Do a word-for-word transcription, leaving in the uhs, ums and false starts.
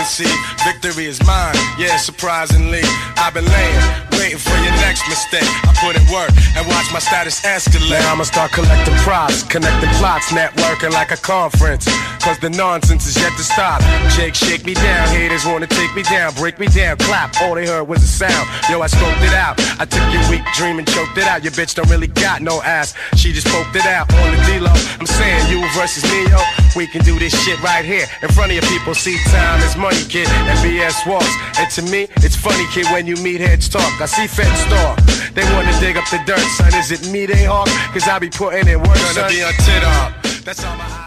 see, victory is mine, yeah, surprisingly. I've been laying, waiting for your next mistake. I put in work and watch my status escalate. Now I'ma start collecting props, connecting plots, networking like a conference. Cause the nonsense is yet to stop. Shake, shake me down, haters wanna take me down, break me down, clap, all they heard was a sound. Yo, I scoped it out, I took your weak dream and choked it out. Your bitch don't really got no ass, she just poked it out on the D-Lo. I'm saying you versus me, yo, we can do this shit right here in front of your people. See, time is money, kid, and B S walks. And to me, it's funny, kid, when you meet heads talk. I see feds talk, they wanna dig up the dirt, son. Is it me they hawk? Cause I be putting in work, son. Gonna be on tit up, that's all my